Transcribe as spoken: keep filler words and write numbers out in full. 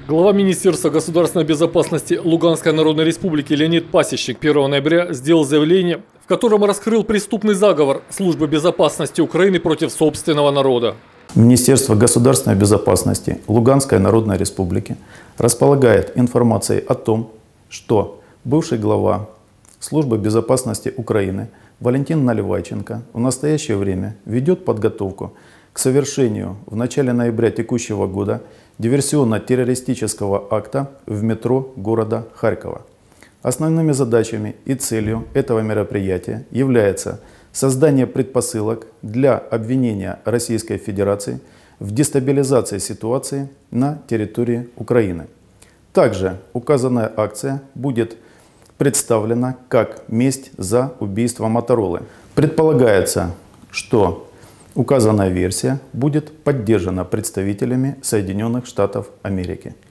Глава Министерства государственной безопасности Луганской Народной Республики Леонид Пасечник первого ноября сделал заявление, в котором раскрыл преступный заговор Службы безопасности Украины против собственного народа. Министерство государственной безопасности Луганской Народной Республики располагает информацией о том, что бывший глава Службы безопасности Украины Валентин Наливайченко в настоящее время ведет подготовку к совершению в начале ноября текущего года диверсионно-террористического акта в метро города Харькова. Основными задачами и целью этого мероприятия является создание предпосылок для обвинения Российской Федерации в дестабилизации ситуации на территории Украины. Также указанная акция будет представлена как месть за убийство Моторолы. Предполагается, что указанная версия будет поддержана представителями Соединенных Штатов Америки.